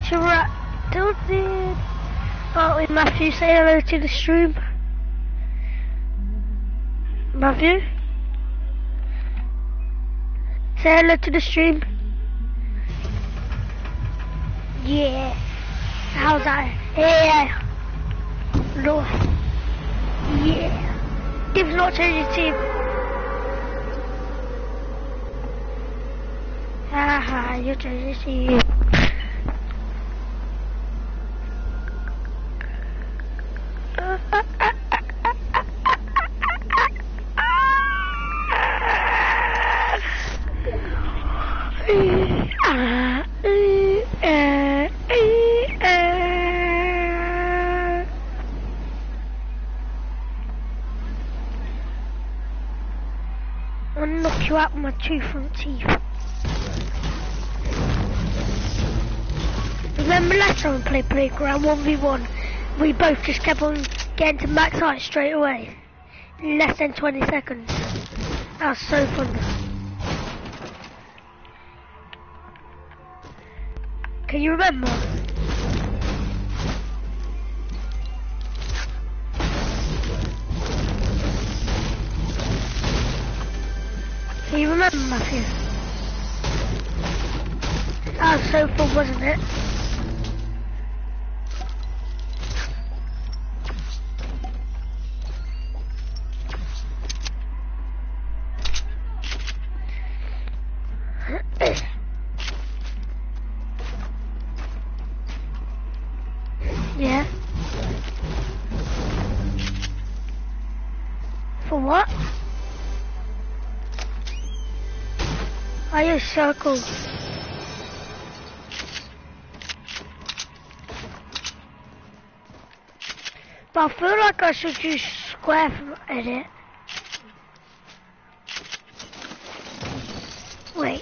Tilted. Oh, wait, Matthew, say hello to the stream. Matthew? Say hello to the stream. Yeah. How's that? Yeah. No. Yeah. Gibbs not changing team. Haha, you're changing team. I'll knock you out with my two front teeth. Remember last time we played Playground 1v1? We both just kept on getting to max height straight away. In less than 20 seconds. That was so fun. Can you remember? Can you remember, Matthew? That was so fun, wasn't it? Yeah. For what? I use circle. But I feel like I should use square for edit. Wait.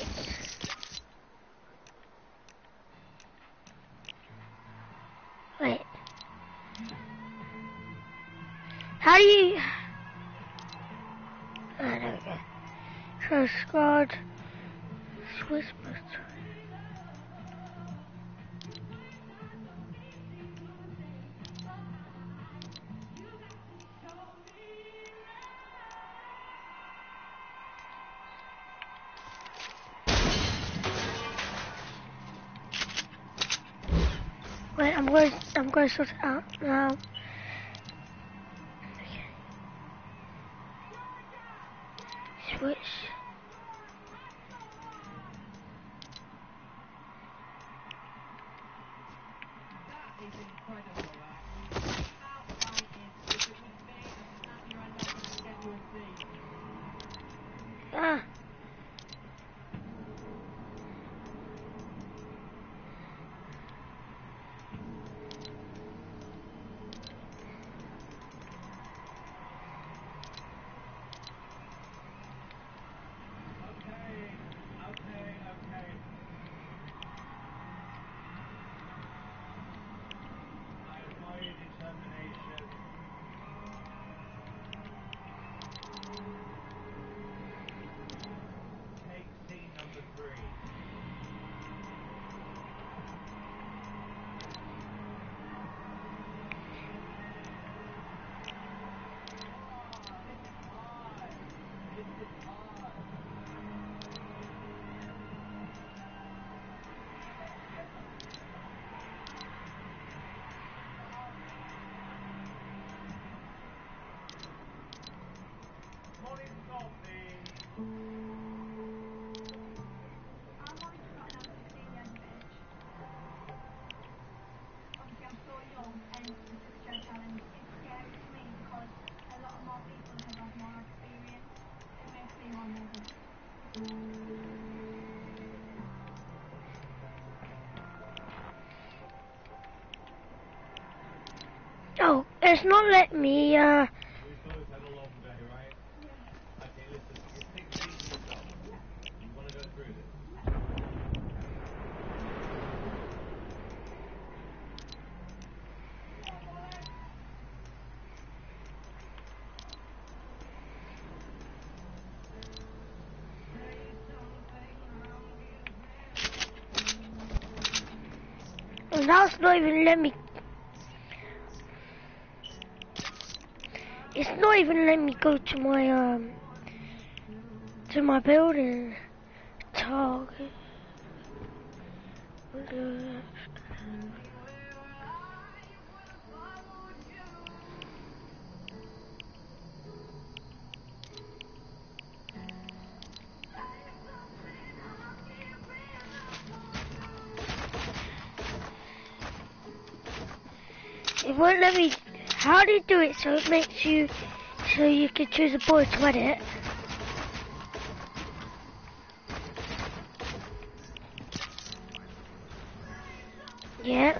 Wait. How do you... Oh, there we go. So squad... Swiss boots. Wait, I'm going to sort it out now. Okay. Switch. Ah. Oh, it's not letting me, Now it's not even letting me. It's not even letting me go to my building. Target. It won't let me. How do you do it so it makes you so you can choose a boy to edit? Yeah.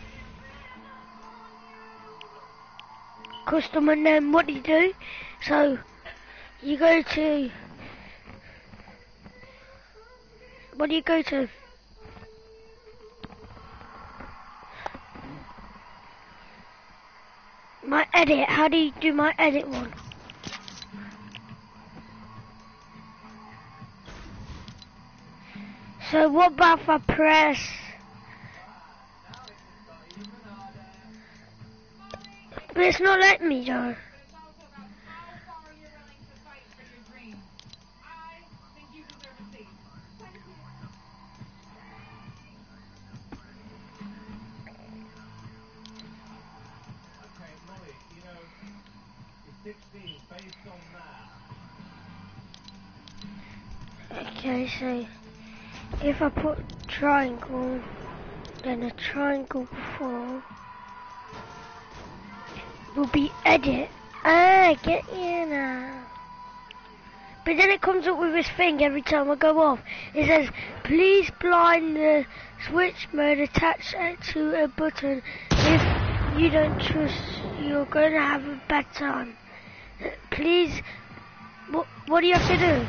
Custom, and then what do you do? So you go to. What do you go to? My edit. How do you do my edit one? So what about if I press? But it's not letting me, Joe. Okay, so if I put triangle, then a triangle before will be edit. Ah, get you now. But then it comes up with this thing every time I go off. It says, please blind the switch mode attached to a button. If you don't trust, you're going to have a bad time. Please, what do you have to do?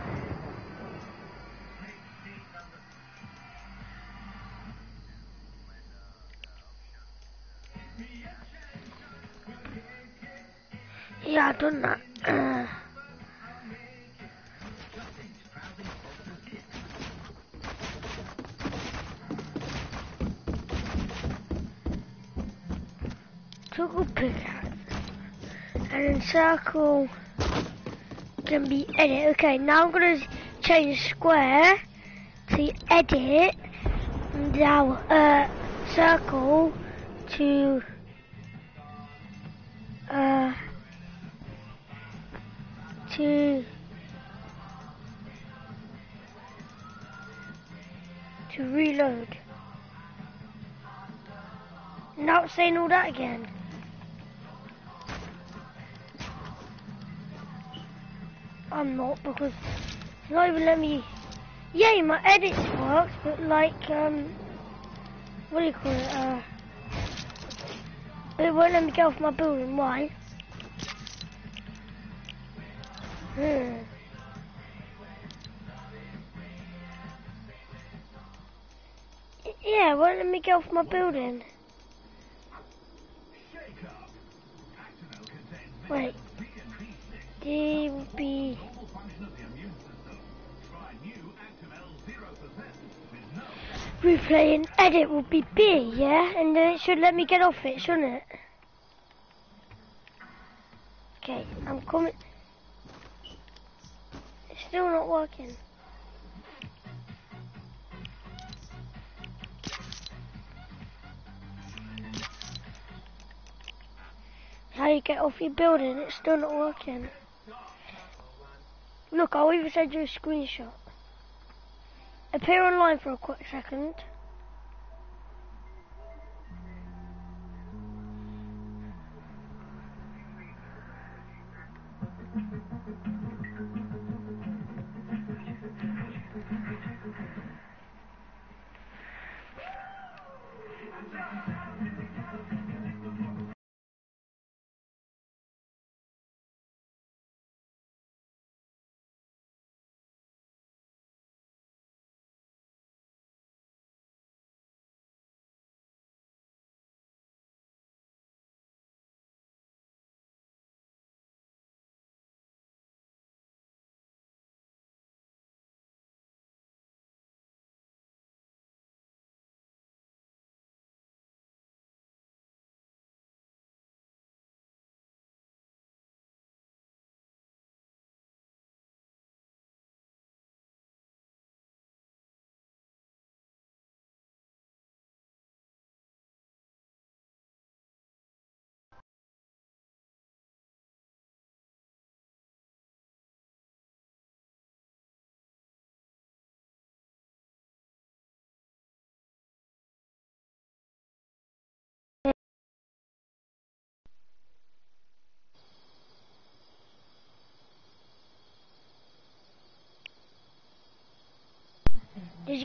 Yeah, I've done that. Toggle pickaxe. And then circle can be edit. Okay, now I'm going to change square to edit. Now, circle to to reload. Now it's saying all that again. I'm not, because it's not even letting me. Yay, my edits works, but like what do you call it? It won't let me get off my building. Why? Yeah, it won't let me get off my building. Wait. D will be. Replay and edit will be B, yeah? And then it should let me get off it, shouldn't it? Okay, I'm coming. It's still not working. How you get off your building, it's still not working. Look, I'll even send you a screenshot. Appear online for a quick second.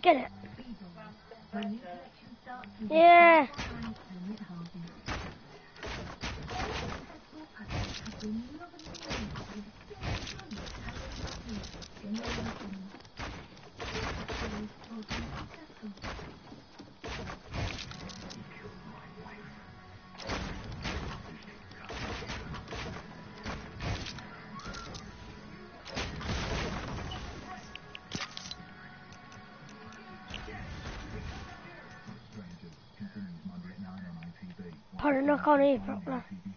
get it? Yeah. Pardon, I can't hear properly.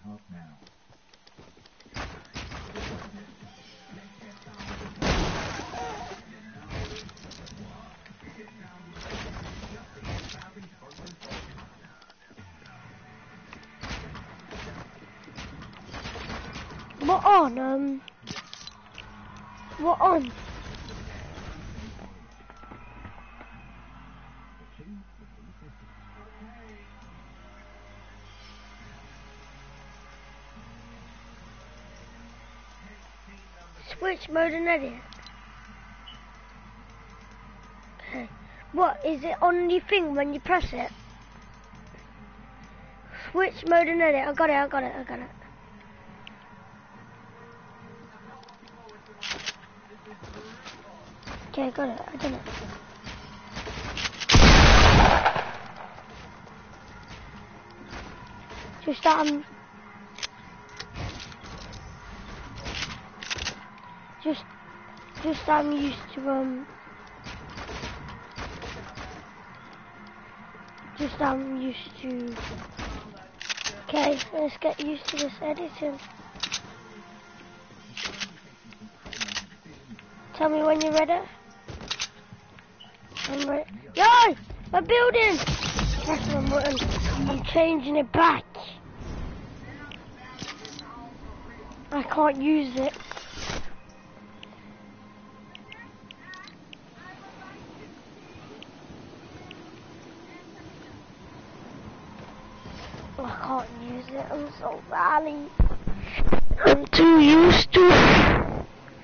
What on? What on? Switch mode and edit. Okay. What is it on the thing when you press it? Switch mode and edit. I got it. Okay, I got it. I done it. Just I'm used to okay, let's get used to this editing. Tell me when you're ready. I'm ready. Yo! My building! Press the button. I'm changing it back. I can't use it. I can't use it. I'm so rally. I'm too used to it.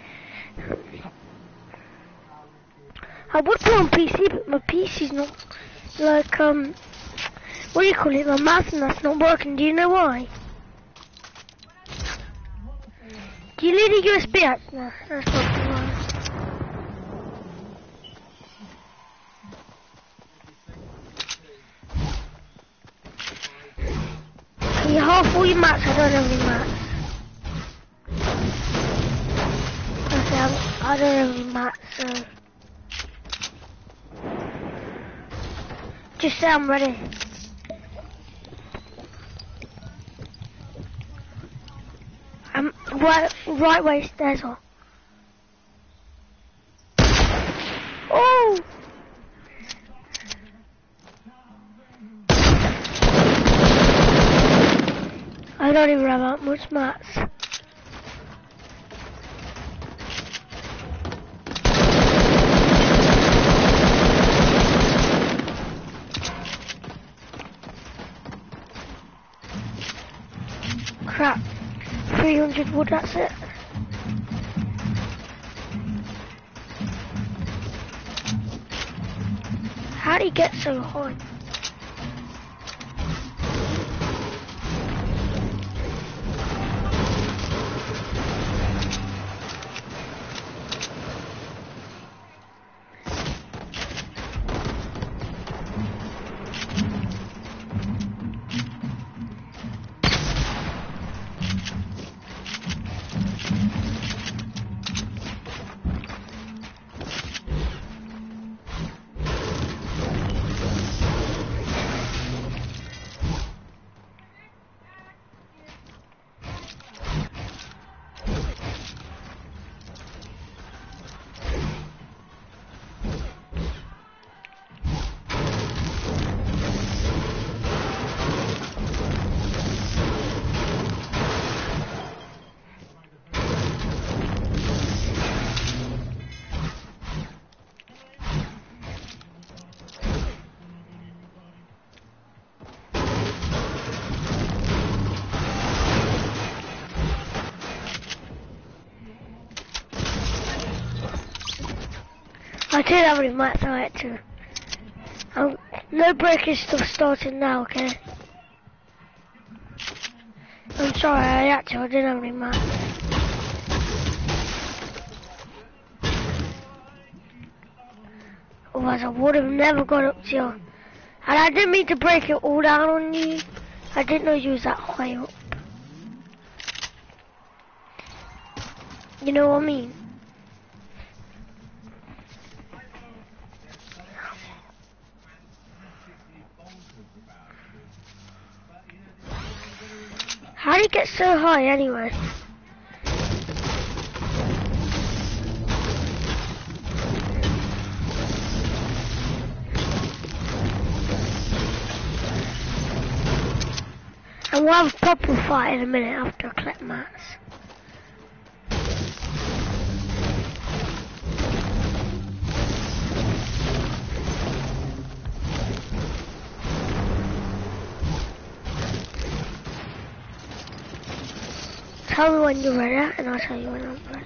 I would play on PC, but my PC's not like what do you call it? My mouse and that's not working. Do you know why? Do you need a USB out? No, that's not why. You half all your mats, I don't have any mats. Okay, I don't have any mats, so... Just say I'm ready. I'm right way stairs on. Oh! I don't even have that much mats. Crap. 300 wood, that's it. How do you get so high? I did have any mats, I had to. No breaking stuff starting now, okay? I'm sorry, I didn't have any mats. Otherwise I would have never got up to you. And I didn't mean to break it all down on you. I didn't know you was that high up. You know what I mean? How do you get so high anyway? And we'll have a proper fight in a minute after I collect mats. Tell me when you're ready, and I'll tell you when I'm ready.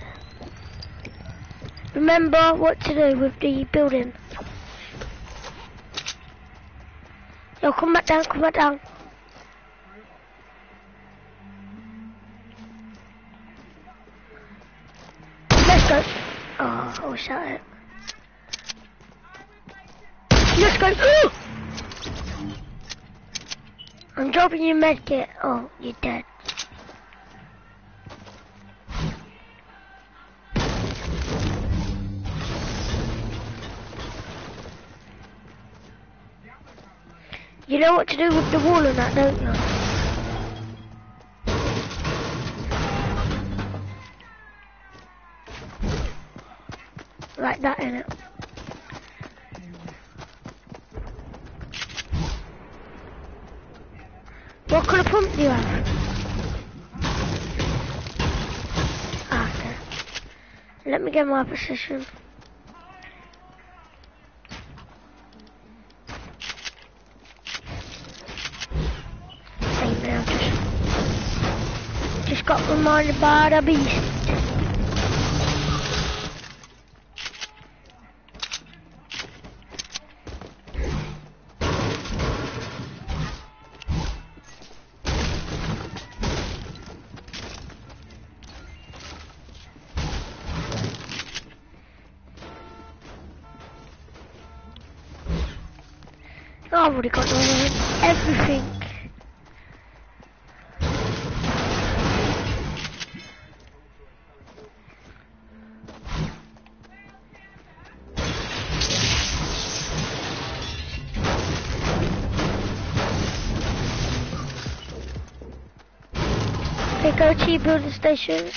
Remember what to do with the building. Yo, come back down, come back down. Let's go. Oh, I wish I had. Let's go. Ooh! I'm dropping your medkit. Oh, you're dead. You know what to do with the wall and that, don't you? Like that, innit? What kind of pump do you have? Ah, okay. Let me get my position. Just got reminded by the beast. I've already got everything. Okay, go to your building stations.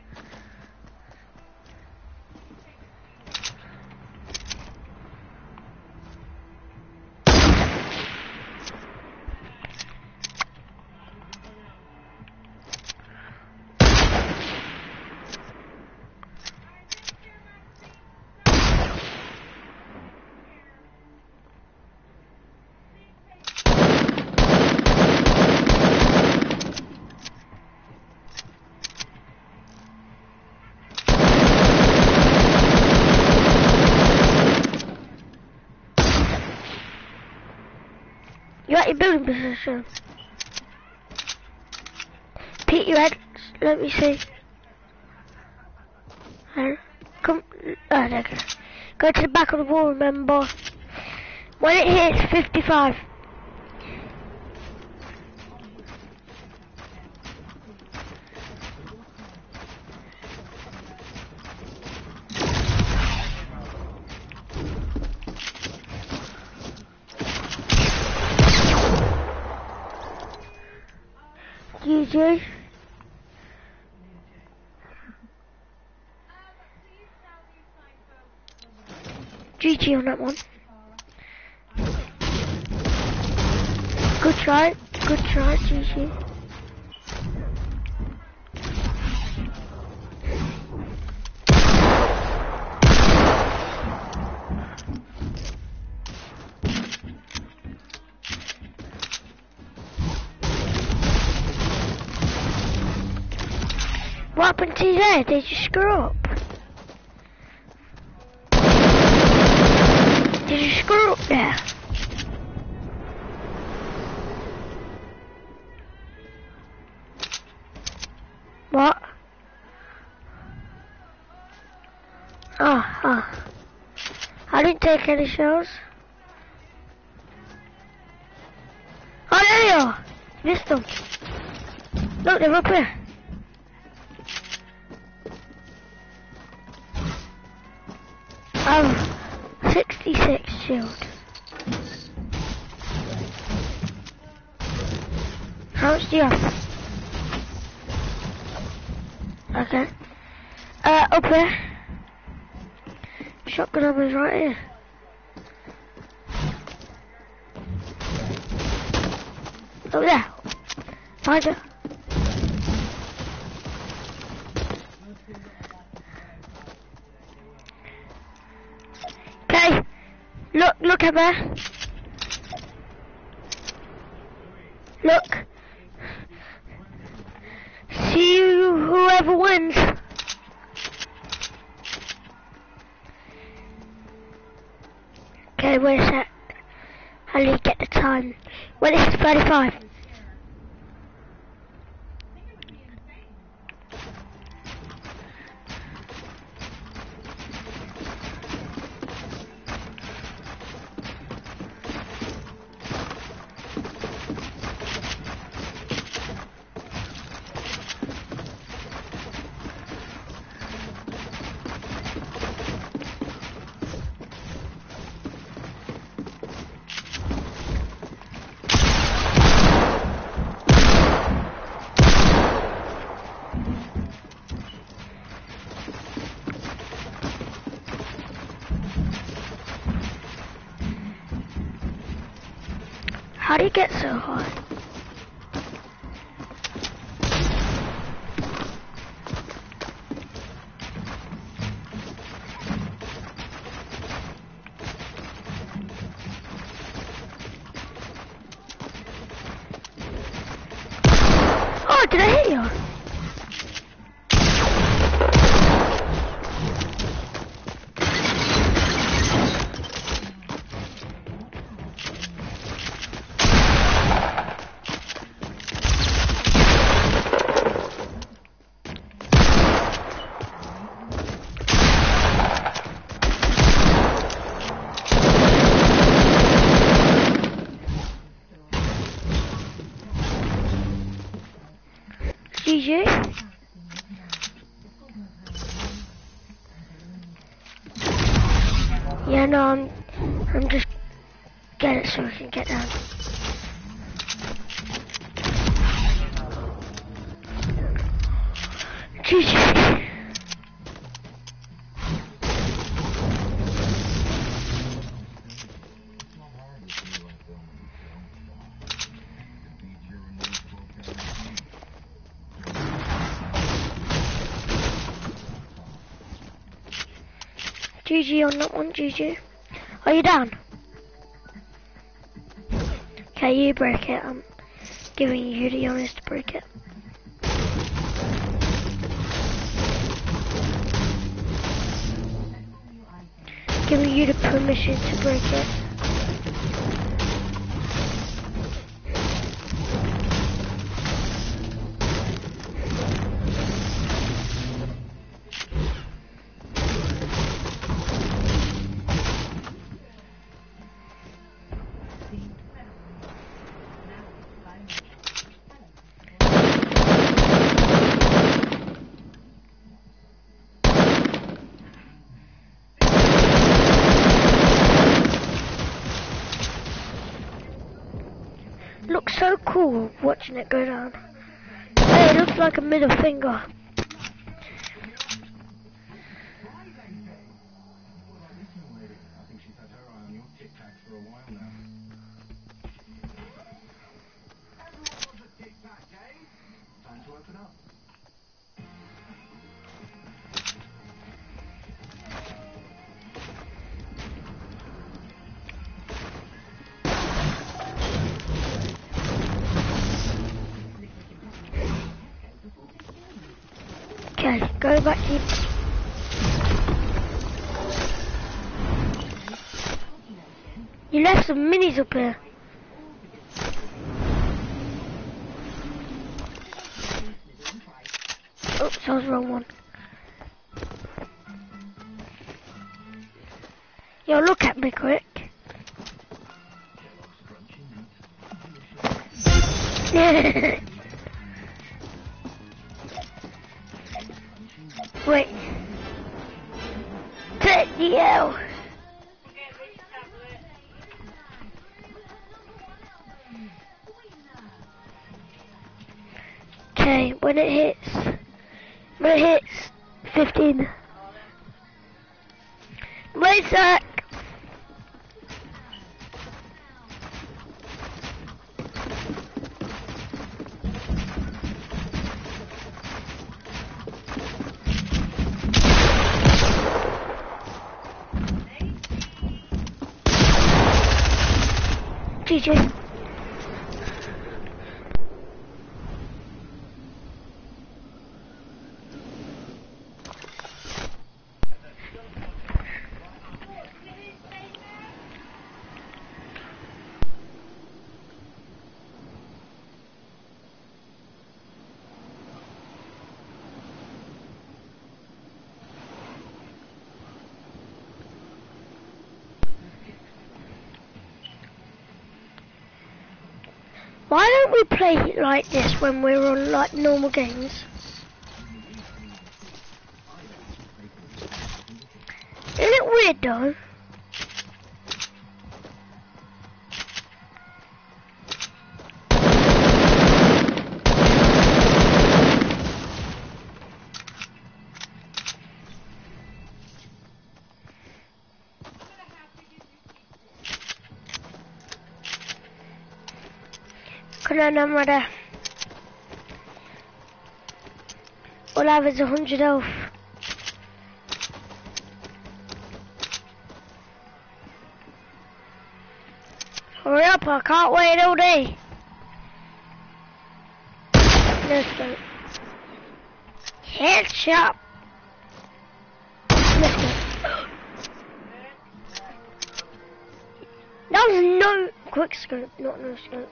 You're at your building position. Peek your head. Let me see. Come. Oh, there you go. Go to the back of the wall, remember. When it hits 55. GG. GG on that one. Good try, GG. What happened to his head? Did you screw up? Did you screw up there? What? Oh. I didn't take any shells. Oh, there they are! Missed them. Look, they're up here. Oh, 66 shield. How much do you have? Okay. Up here. Shotgun ammo's right here. Over there. Find it. Okay. Look at there. Look. See whoever wins. Okay, wait a sec. I need to get the time. Well, this is 35. How do you get so high? Oh, did I hit you? GG. Yeah, no, I'm just getting it so we can get down. GG. GG on that one, GG. Are you down? Okay, you break it. I'm giving you the honors to break it. Giving you the permission to break it. Looks so cool watching it go down. Hey, it looks like a middle finger. Okay, go back to you. You left some minis up here. I was the wrong one. Yo, look at me quick. Wait. Take the L. Okay, when it hits 15. Wait a sec. GG. Why don't we play it like this when we're on like normal games? Isn't it weird though? No matter. All I have is 100 health. Hurry up, I can't wait all day. No scope. Headshot. No scope. That was no quick scope, not no scope.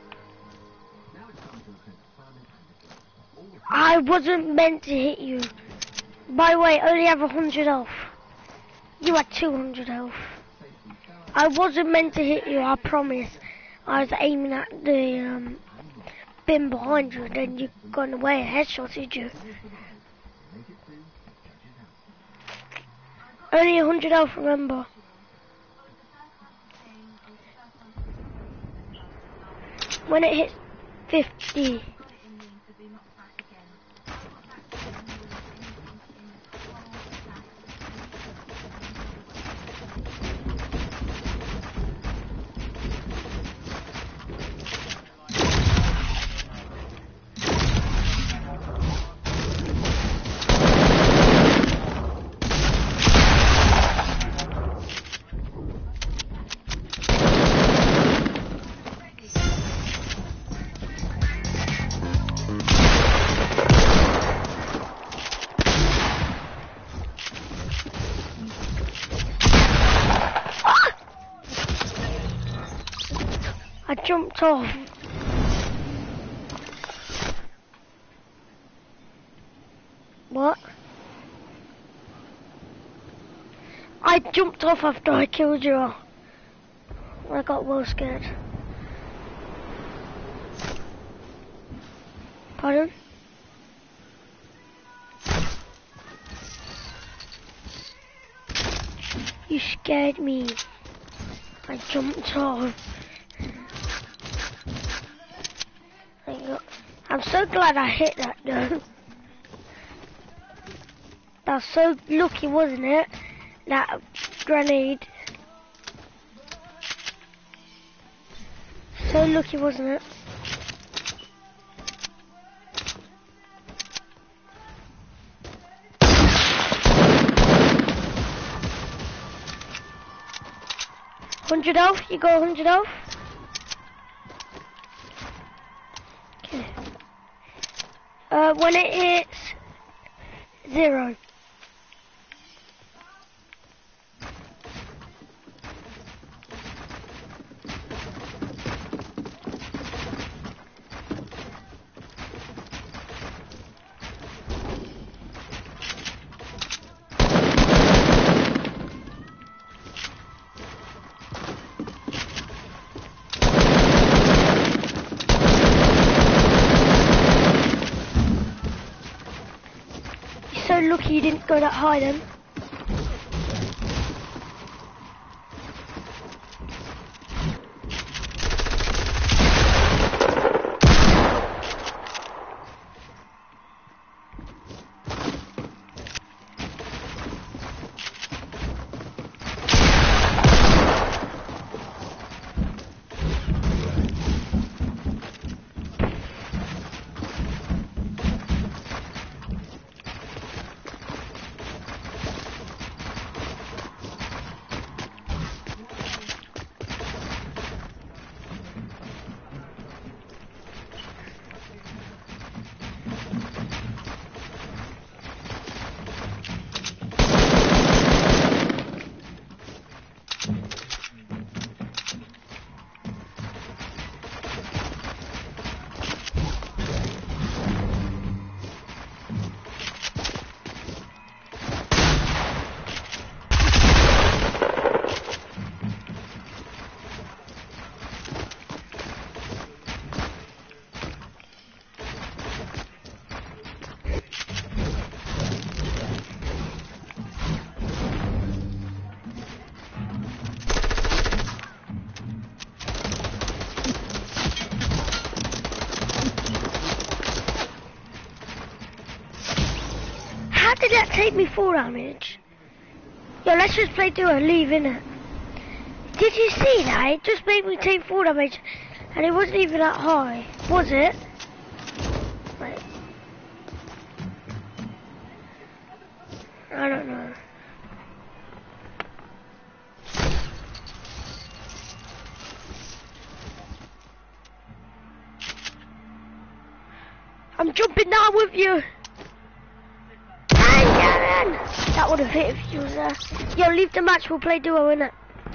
I wasn't meant to hit you. By the way, I only have 100 health. You had 200 health. I wasn't meant to hit you, I promise. I was aiming at the bin behind you, and then you got away and headshotted you. Only 100 health, remember. When it hits 50. I jumped off. What? I jumped off after I killed you. I got well scared. Pardon? You scared me. I jumped off. I'm so glad I hit that though. That was so lucky, wasn't it? That grenade. So lucky, wasn't it? $100 health? You got 100 health? Okay. When it hits 0. you didn't go that high then. How did that take me 4 damage? Yo, let's just play duo and leave, innit? Did you see that? It just made me take 4 damage and it wasn't even that high. Was it? Wait. I don't know. I'm jumping down with you. That would have hit if you was there. Yo, leave the match, we'll play duo, innit?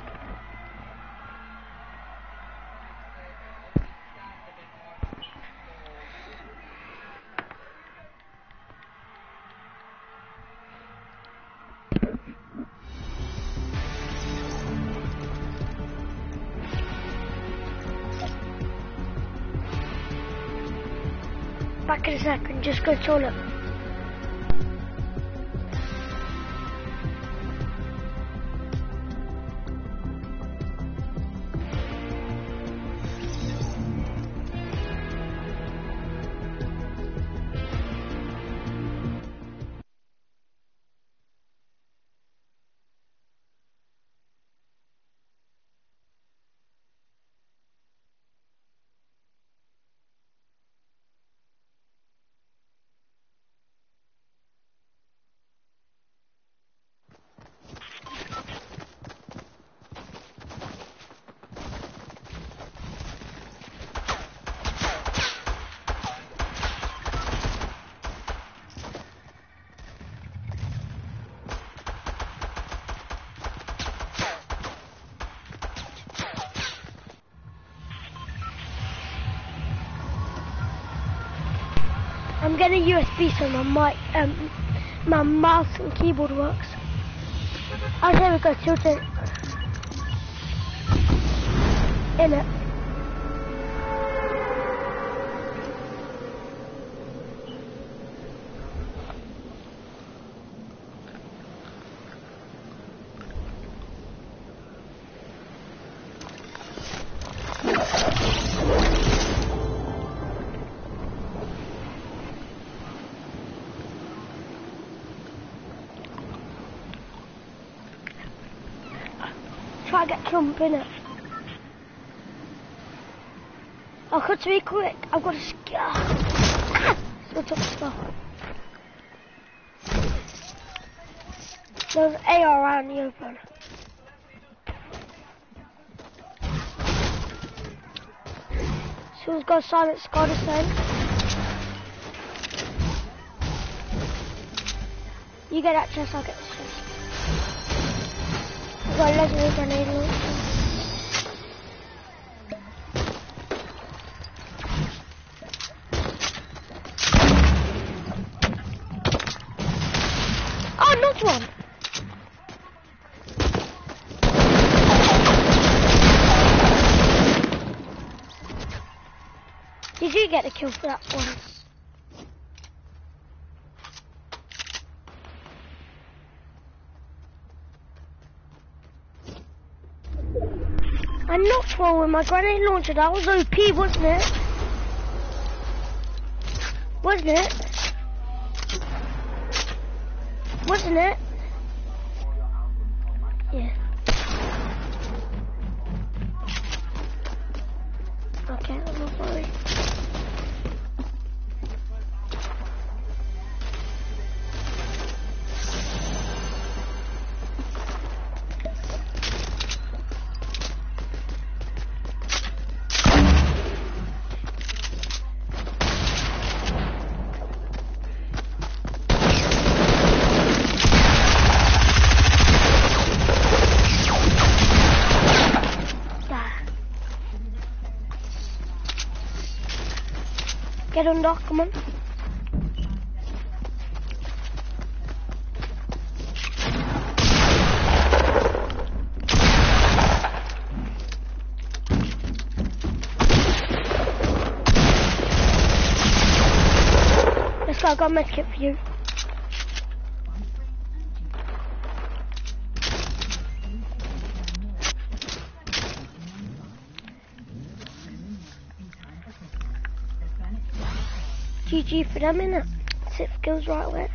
Back in a second, just go toilet. I'm getting a USB so my mic, my mouse and keyboard works. Oh, there we go, tilt it. In it. Try to get clump in it. I've got to be quick. I've got to switch up the stuff. There's AR around the open. Someone's got a silent scar to send. You get that chest, I'll get this chest. I've got a legendary grenade launcher. Oh, knocked one! Did you get a kill for that one? I'm not throwing my grenade launcher. That was OP, wasn't it? Wasn't it? Wasn't it? Yeah. Okay, I'm not worried. Get under, come on. Let's go, I got a medkit for you. GG for them, innit? 6 kills right away.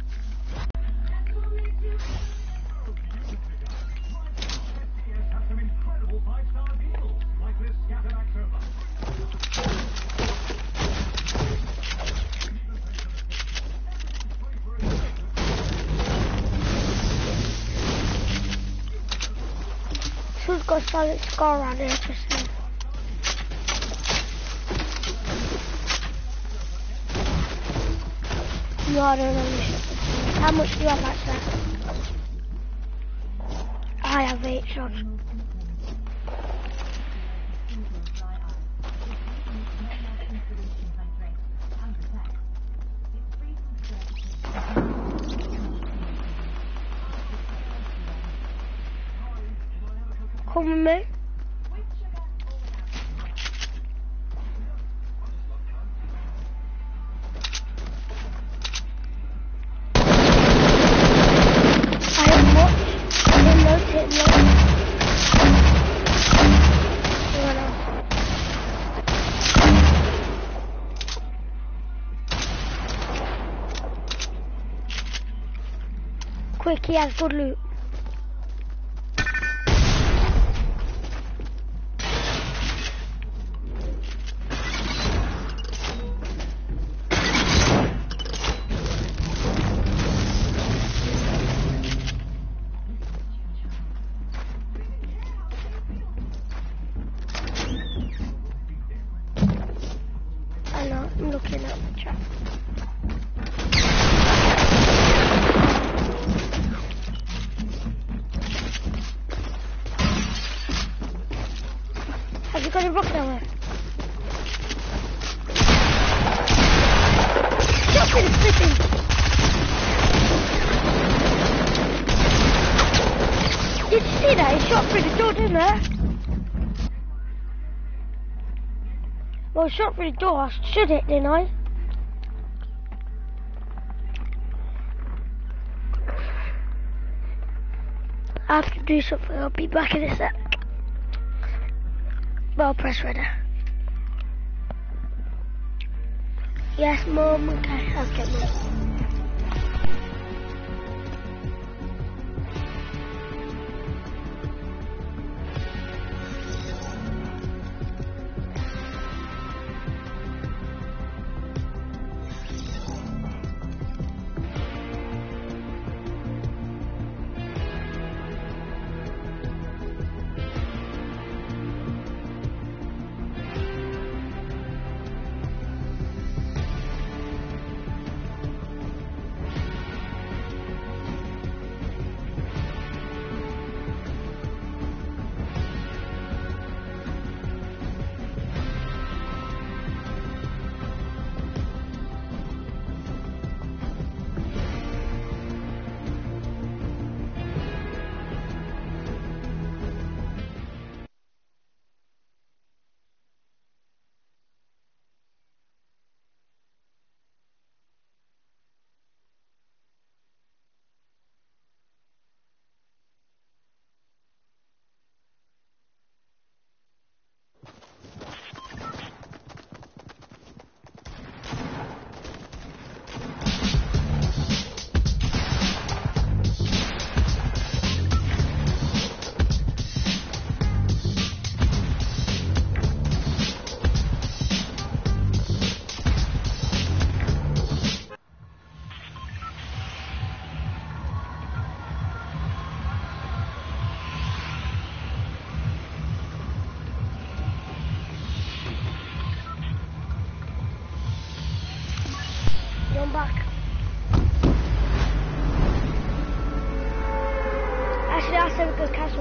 Who's got a silent scar around here for some? No, I don't know. How much do you have actually? I have 8 shots. Come with me. Quick, he has good loot. I know, I'm looking at the chat. Have you got a rocket armor? Shot through the flipping! Did you see that? He shot through the door, didn't he? Well, I shot through the door. I should hit, didn't I? I have to do something. I'll be back in a sec. Well, press ready. Yes, Mum. Okay, I'll get Mum. I'm back. Actually, that's Erica's castle.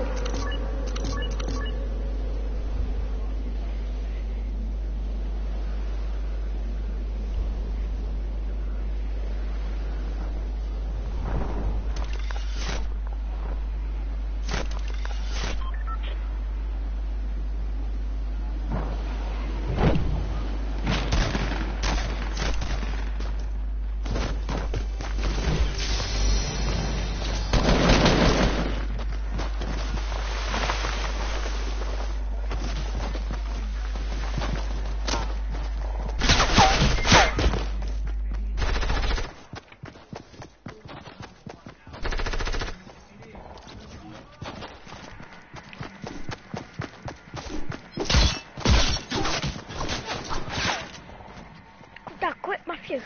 Quick, Matthew.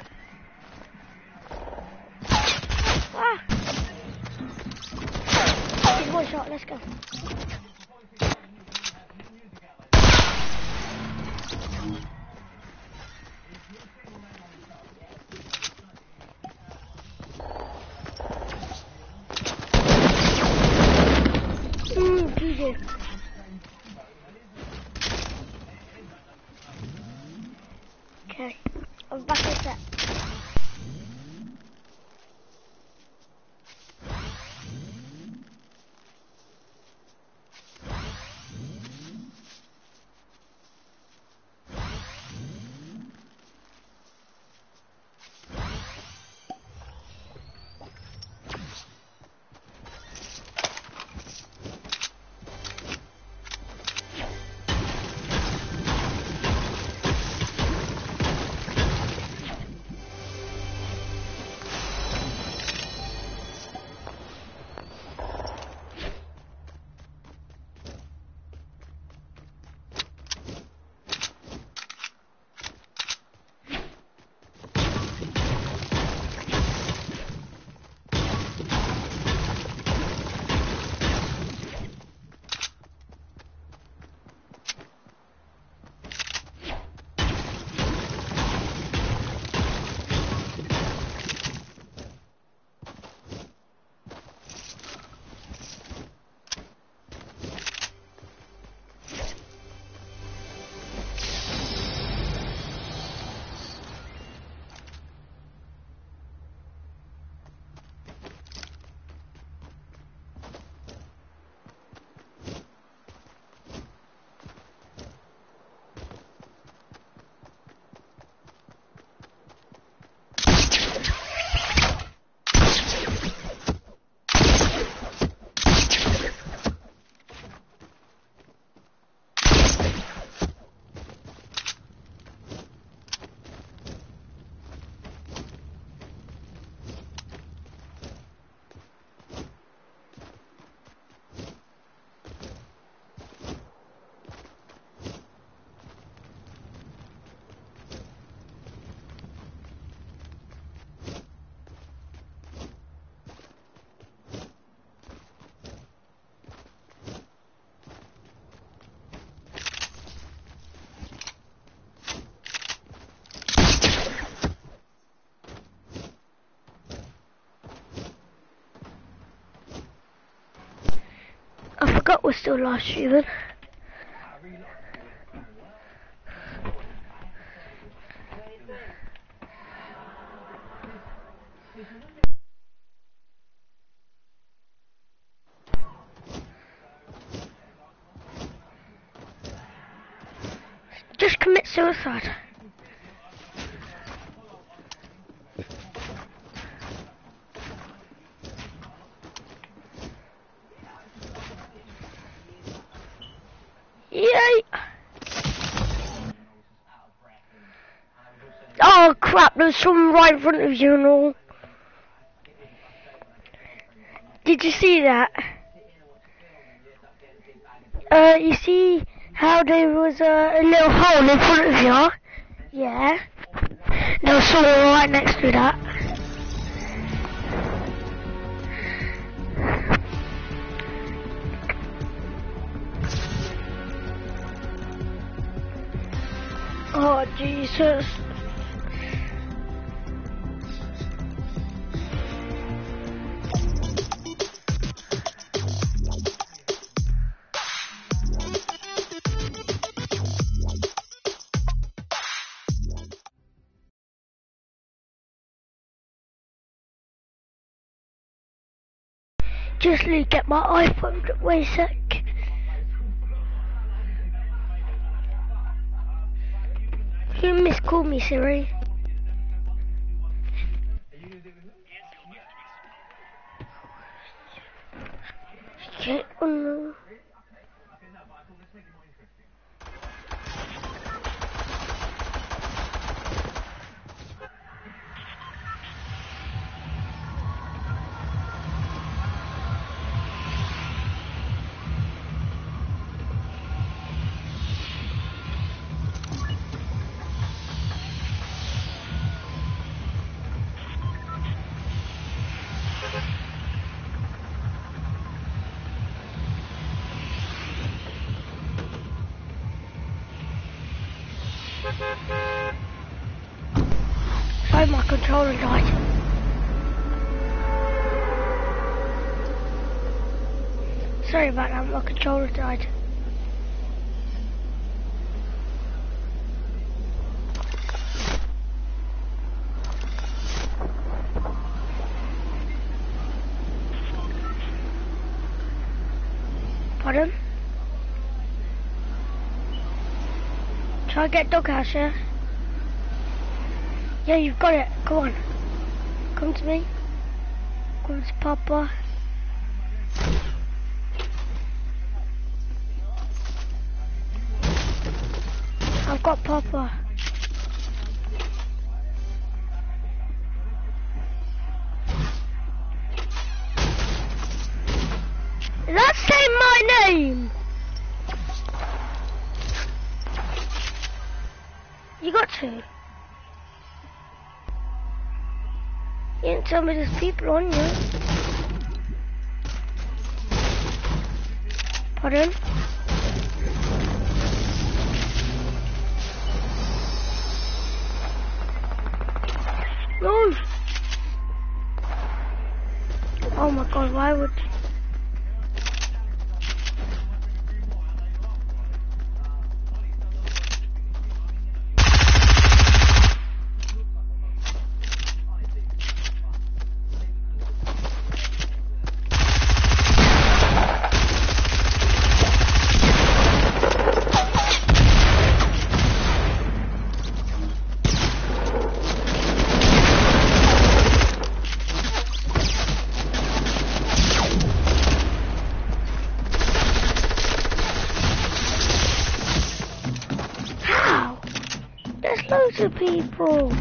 Ah! He's one shot, let's go. GG. Okay, I'm back in set. I forgot we're still live streaming. Just commit suicide. Yay! Oh crap, there's someone right in front of you and all. Did you see that? You see how there was a little hole in front of you? Yeah. There was someone right next to that. Oh Jesus. Just need to get my iPhone. Wait a sec. You miscalled me, Siri. Okay, oh no. Oh, my controller died. Sorry about that, my controller died. Pardon? Try to get doghouse, yeah? Yeah, you've got it. Come on. Come to me. Come to Papa. I've got Papa. Is that saying my name? You got to. You didn't tell me there's people on you. Pardon? No! Oh my god, why would... Loads of people.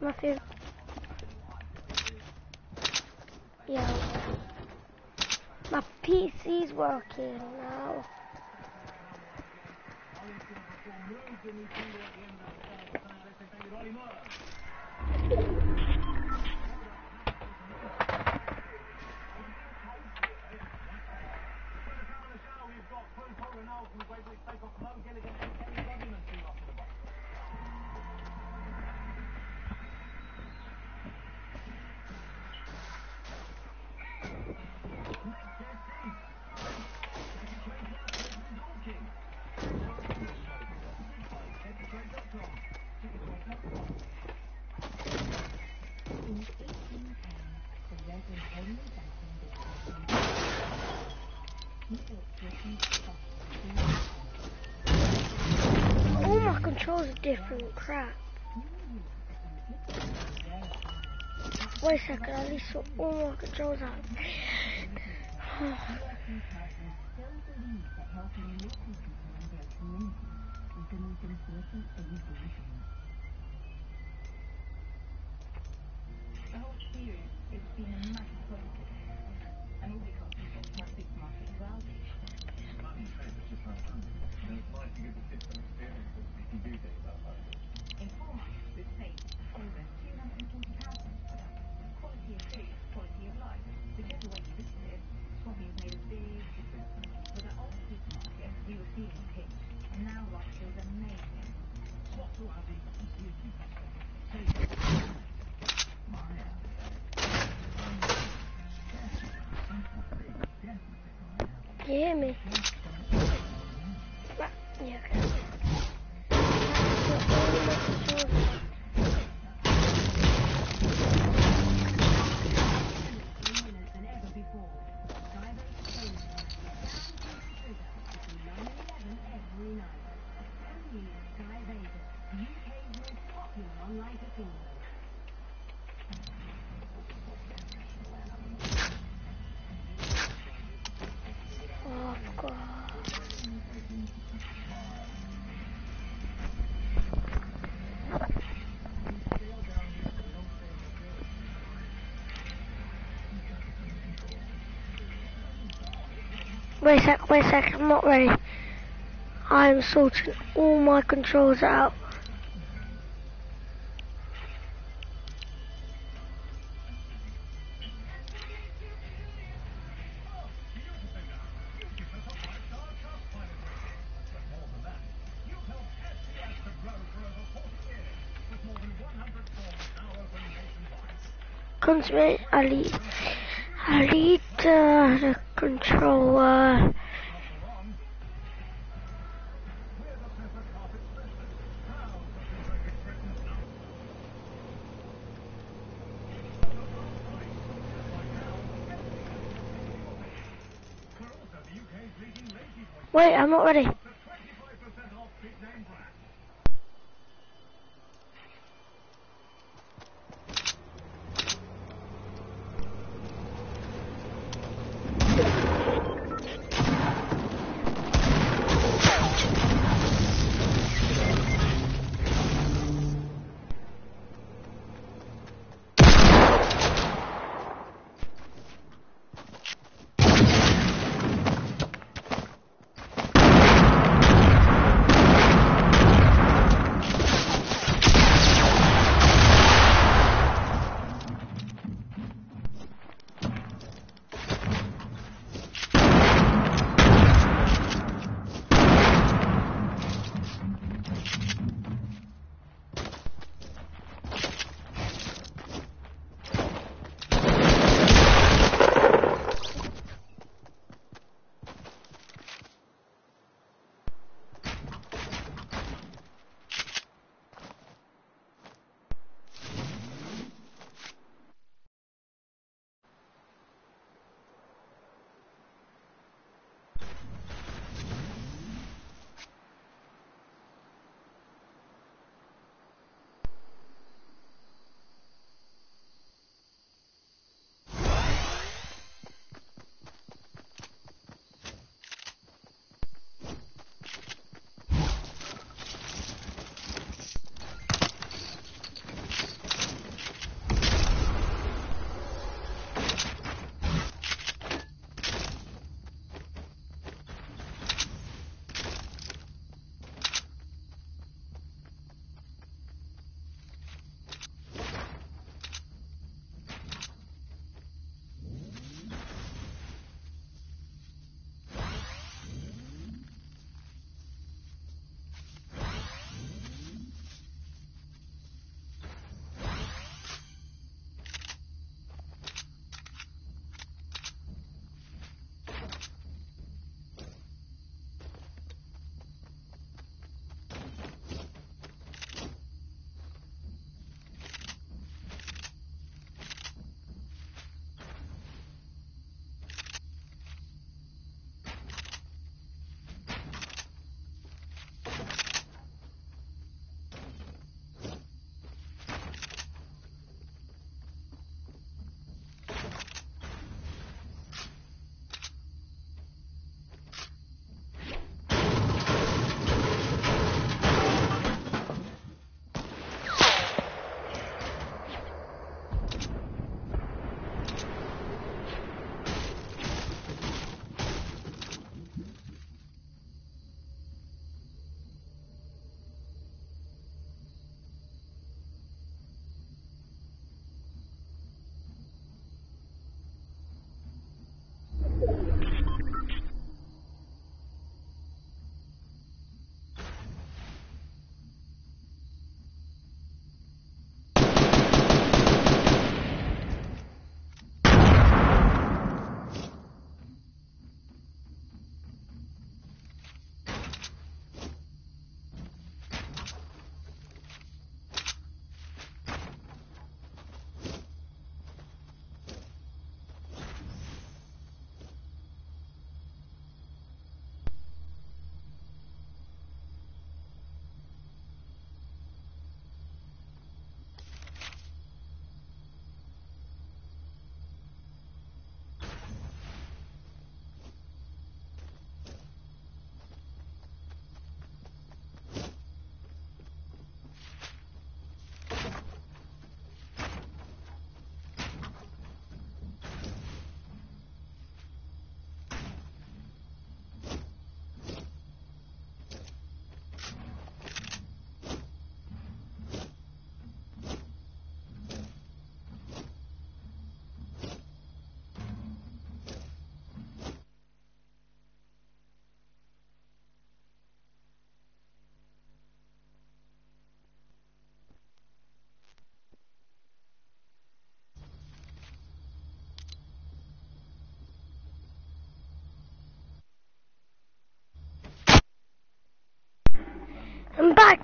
Nothing. Yeah. My PC's working now. All my controls are different crap. Wait a second, at least sort all my controls out. Can you hear me? Yeah, okay. Oh, God. Wait a sec, I'm not ready. I'm sorting all my controls out. Come to me, I need the controller. Wait, I'm not ready.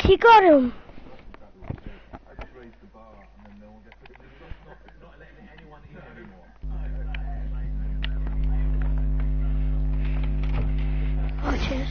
you got him. Oh, cheers.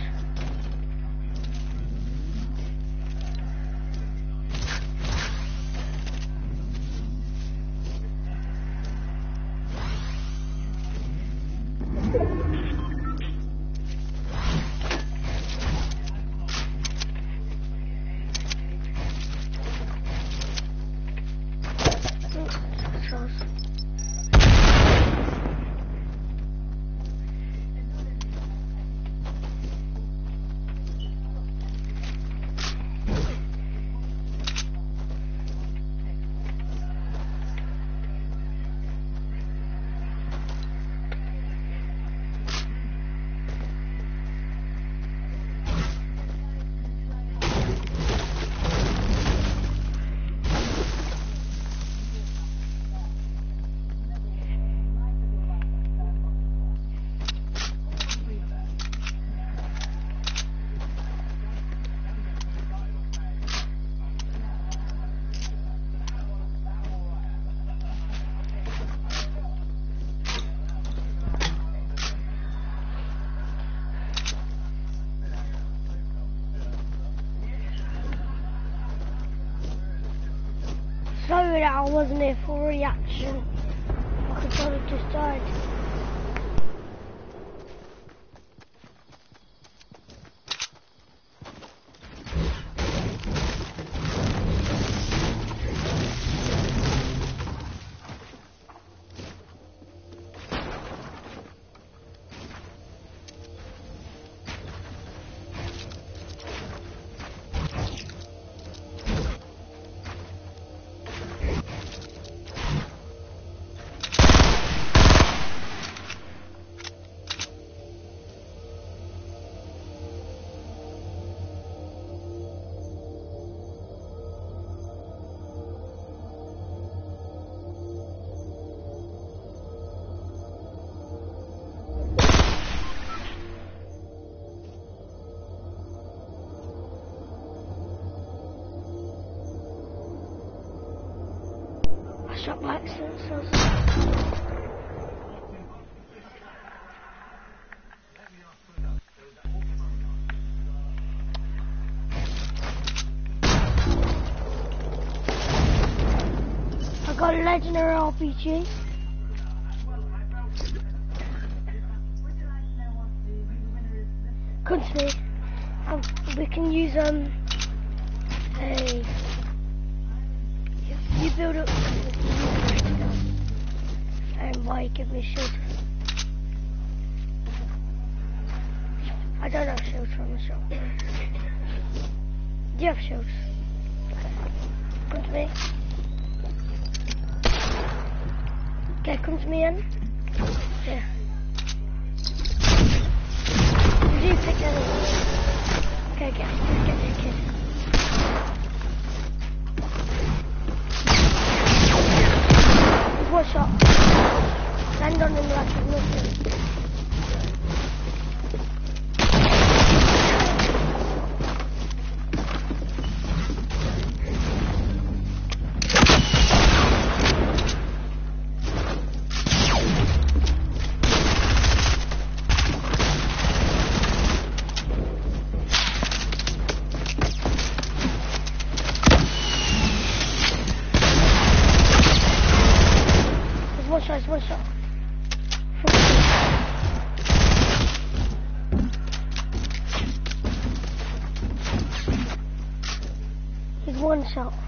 Sorry that I wasn't here for reaction. My controller just died. Shot by accident, so I got a legendary RPG. Come to me. We can use a. You build up. And why give me shield? I don't have shields from the shop. Do you have shields? Come to me. Okay, come to me in. Yeah. Did you pick that up? Okay, get the kid. One shot. Land on him like it's nothing. One shot. He's one shot.